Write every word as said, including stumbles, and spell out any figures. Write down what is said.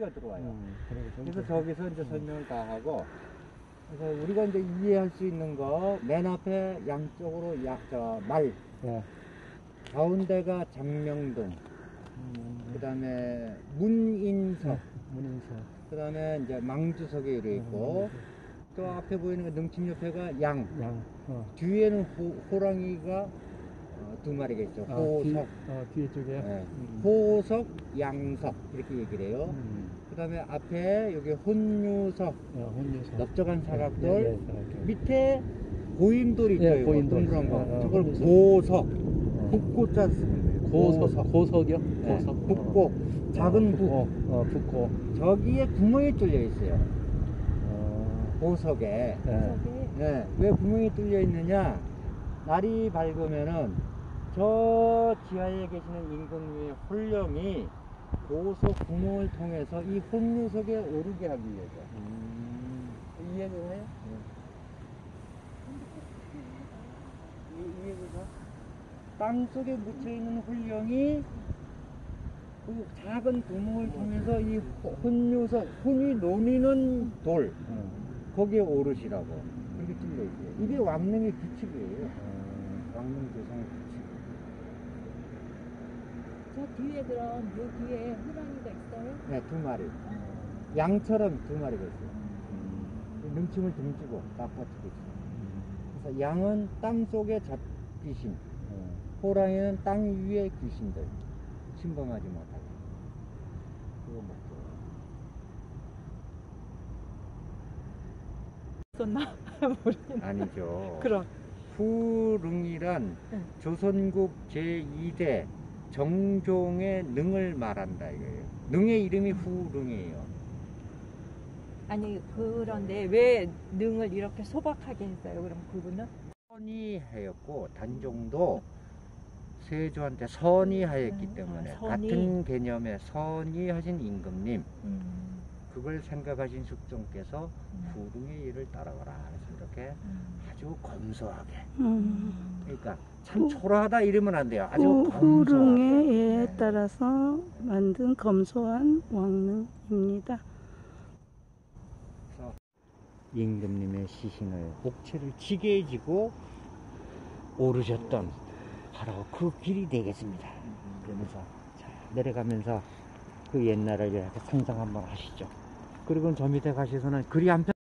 소리가 들어와요. 음, 그래서 저기서 이제 설명을 다 하고, 그래서 우리가 이제 이해할 수 있는 거, 맨 앞에 양쪽으로 약, 저, 말, 예. 가운데가 장명동, 음, 그 다음에 문인석, 네, 문인석. 그 다음에 이제 망주석이 이렇게 있고, 또 앞에 보이는 거 능침 옆에가 양, 양. 어. 뒤에는 호, 호랑이가 어, 두 마리가 있죠. 아, 호석, 뒤, 어, 뒤에 쪽에. 네. 음. 호석, 양석 이렇게 얘기를 해요. 음. 그 다음에 앞에 여기 혼유석, 어, 혼유석. 넓적한 사각돌, 예, 예, 사각돌. 밑에 고인돌 있죠. 예, 이거 고인돌. 동그란 거. 어, 어, 저걸 혼유석. 고석, 어. 북고자 쓰는 거예요. 고석, 고석이요? 네, 고석. 북고, 어. 작은 어, 북. 북고. 어, 북고. 저기에 구멍이 뚫려 있어요. 어. 보석에. 예. 네, 왜 구멍이 뚫려 있느냐? 날이 밝으면은 저 지하에 계시는 임금님의 홀령이 보석 구멍을 통해서 이 혼유석에 오르게 하기 위해서. 음. 이해돼요? 네. 이해돼서 땅 속에 묻혀 있는 홀령이 그 작은 구멍을 통해서 이 혼유석, 혼이 논이는 돌, 거기에 오르시라고. 그렇게 찔려 있어요. 이게 왕릉의 규칙이에요. 어, 왕릉 조상의 규칙. 저 뒤에 그럼 요 뒤에 호랑이가 있어요? 네, 두 마리. 양처럼 두 마리가 있어요. 음. 능침을 등지고 딱 버티고 있어요. 그래서 양은 땅 속에 잡귀신, 음. 호랑이는 땅 위의 귀신들. 침범하지 못하게. 그거 목표. 썼나? 모르겠네. 아니죠. 그럼. 후릉이란 응. 조선국 제이 대 정종의 능을 말한다 이거예요. 능의 이름이 후릉이에요. 아니 그런데 왜 능을 이렇게 소박하게 했어요? 그럼 그분은? 선의하였고 단종도 세조한테 선의하였기 음, 때문에 아, 선의. 같은 개념의 선의하신 임금님 음, 그걸 생각하신 숙종께서 음. 후릉의 일을 따라가라 그래서 이렇게 음. 아주 검소하게 음. 그러니까 참 초라하다 이러면 안 돼요. 아주 후, 검소하게. 후릉의 예에 네. 따라서 만든 검소한 왕릉입니다. 그래서 임금님의 시신을 옥체를 지게 지고 오르셨던 바로 그 길이 되겠습니다. 그러면서 자, 내려가면서 그 옛날을 이렇게 상상 한번 하시죠. 그리고 저 밑에 가셔서는 글이 한 편